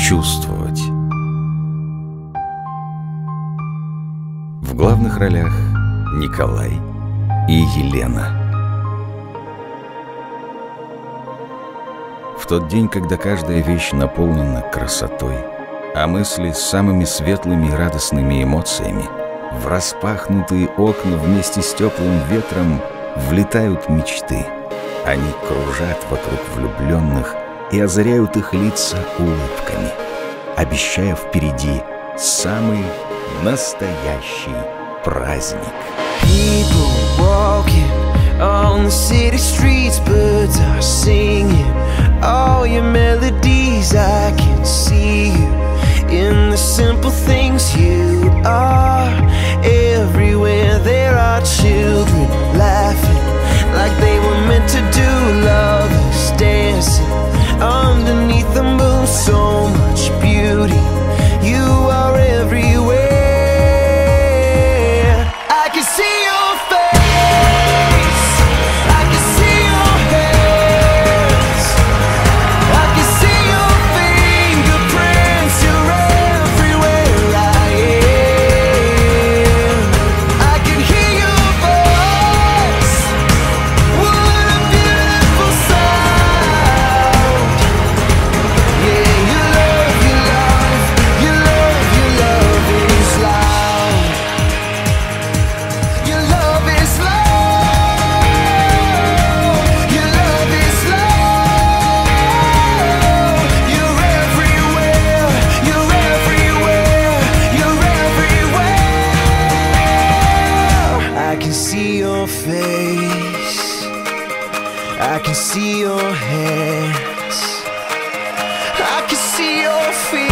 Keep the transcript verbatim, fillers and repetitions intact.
чувствовать. В главных ролях Николай и Елена. В тот день, когда каждая вещь наполнена красотой, а мысли с самыми светлыми и радостными эмоциями, в распахнутые окна вместе с теплым ветром влетают мечты. Они кружат вокруг влюбленных и озаряют их лица улыбками, обещая впереди самый настоящий праздник. People walking on the city streets, birds are singing all your melodies. I can see you in the simple things you are. Everywhere there are children laughing like they were meant to do. Lovers dancing underneath the moon. So much beauty, you are everywhere. I can see your face, I can see your hands, I can see your fingerprints. You're everywhere I am. I can hear your voice. What a beautiful sound. Yeah, your love, your love, your love, your love is loud. Your love is loud. Your love is loud. You're everywhere. You're everywhere. You're everywhere. I can see your face. I can see your hands. I can see your feet.